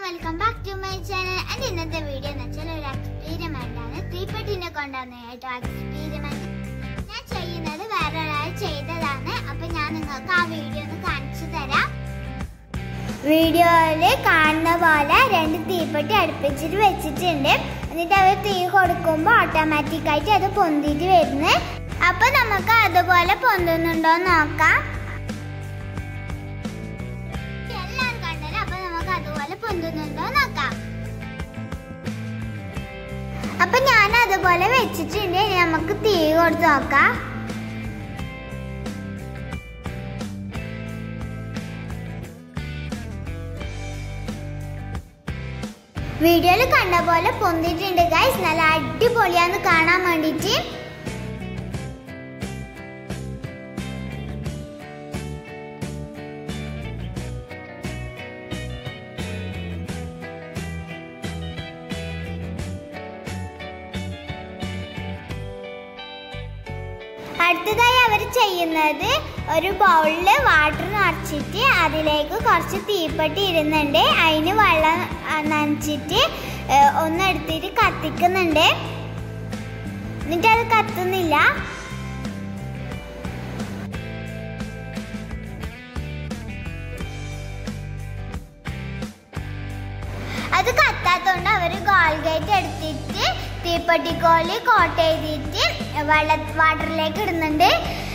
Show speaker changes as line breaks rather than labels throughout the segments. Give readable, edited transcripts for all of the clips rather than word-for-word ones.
Welcome back to my channel. എൻ്റെ ഇന്നത്തെ video എന്ന് വെച്ചാൽ ഒരു എക്സ്പീരിമെന്റ് ആണ്. തീപ്പെട്ടിനെ കൊണ്ടാണ് കേട്ടോ എക്സ്പീരിമെന്റ്. ഞാൻ ചെയ്യുന്നത് വേറൊരാൾ ചെയ്തതാണ്. അപ്പൊ ഞാൻ നിങ്ങൾക്ക് ആ വീഡിയോ ഒന്ന് കാണിച്ചു തരാം. വീഡിയോയില് കാണുന്ന പോലെ 2 തീപ്പെട്ടി അടുപ്പിച്ചിട്ട് വെച്ചിട്ടുണ്ട്. എന്നിട്ട് അവർ തീ കൊടുക്കുമ്പോൾ ഓട്ടോമാറ്റിക്കായിട്ട് അത് പൊന്തിയിട്ട് വരുന്നു. അപ്പൊ നമുക്ക് അതുപോലെ പൊന്തുന്നുണ്ടോ നോക്കാം. പൊന്തുന്നുണ്ടോ നോക്കാം. അപ്പൊ ഞാൻ അതുപോലെ വെച്ചിട്ടുണ്ട്. നമുക്ക് തീ കൊടുത്ത് നോക്കാം. വീഡിയോയിൽ കണ്ട പോലെ പൊന്തിട്ടുണ്ട് ഗൈസ്. നല്ല അടിപൊളിയാന്ന് കാണാൻ വേണ്ടിട്ട്. അടുത്തതായി അവർ ചെയ്യുന്നത് ഒരു ബൗളില് വാട്ടർ നിറച്ചിട്ട് അതിലേക്ക് കുറച്ച് തീപ്പെട്ടി ഇടുന്നുണ്ട്. അതിന് വെള്ളം നനച്ചിട്ട് ഒന്നെടുത്തിട്ട് കത്തിക്കുന്നുണ്ട്. എന്നിട്ട് അത് കത്തുന്നില്ല. അത് കത്താത്തോണ്ട് അവര് ഗോൾഗേറ്റ് എടുത്തിട്ട് തീപ്പെട്ടിക്കോല് കോട്ട് ചെയ്തിട്ട് വാട്ടറിലേക്ക് ഇടുന്നുണ്ട്.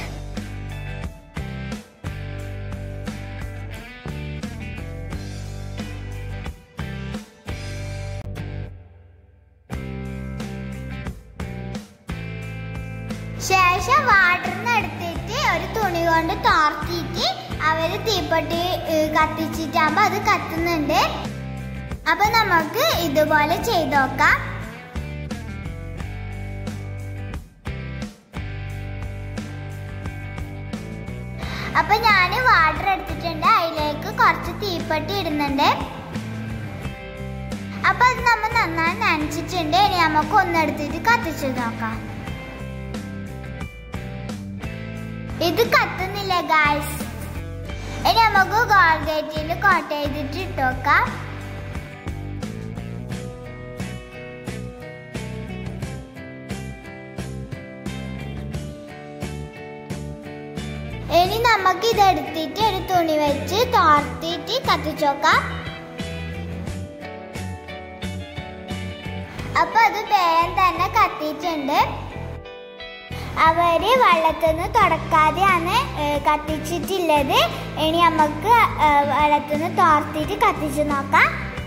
ശേഷം വാട്ടറിന് എടുത്തിട്ട് ഒരു തുണി കൊണ്ട് തോർത്തിട്ട് അവര് തീപ്പെട്ടി കത്തിച്ചിട്ടാകുമ്പോ അത് കത്തുന്നുണ്ട്. അപ്പൊ നമുക്ക് ഇതുപോലെ ചെയ്ത് നോക്കാം. അപ്പൊ ഞാൻ വാട്ടർ എടുത്തിട്ടുണ്ട്. അതിലേക്ക് കുറച്ച് തീപ്പെട്ടി ഇടുന്നുണ്ട്. അപ്പൊ അത് നമ്മൾ നന്നായി നനച്ചിട്ടുണ്ട്. ഇനി നമുക്ക് ഒന്നെടുത്തിട്ട് കത്തിച്ചു നോക്കാം. ഇത് കത്തുന്നില്ല ഗായ്സ്. ഇനി നമുക്ക് ഗോൾഗേറ്റിൽ കോട്ട് ചെയ്തിട്ട് ഇട്ട് നോക്കാം. ഇനി നമുക്ക് ഇതെടുത്തിട്ട് ഒരു തുണി വെച്ച് തോർത്തിട്ട് കത്തിച്ചു നോക്കാം. അപ്പൊ അത് വേഗം തന്നെ കത്തിയിട്ടുണ്ട്. അവര് വെള്ളത്തിന്ന് തുടക്കാതെയാണ് കത്തിച്ചിട്ടുള്ളത്. ഇനി നമുക്ക് വെള്ളത്തിന്ന് തോർത്തിട്ട് കത്തിച്ചു നോക്കാം.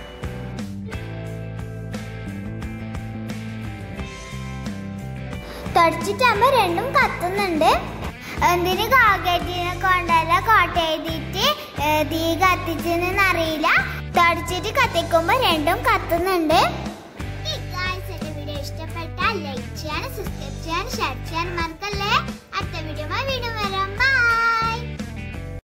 തുടച്ചിട്ടാകുമ്പോ രണ്ടും കത്തുന്നുണ്ട്. എന്തിന് ഗോൾഗേറ്റിനെ കൊണ്ടല്ല കോട്ട് ചെയ്തിട്ട് തീ കത്തിച്ചെന്ന് അറിയില്ല. തുടച്ചിട്ട് കത്തിക്കുമ്പോ രണ്ടും കത്തുന്നുണ്ട്. വീഡിയോ ഇഷ്ടപ്പെട്ടാൽ ലൈക്ക് ചെയ്യാനും സബ്സ്ക്രൈബ് ചെയ്യാനും ഷെയർ ചെയ്യാനും മറക്കാം.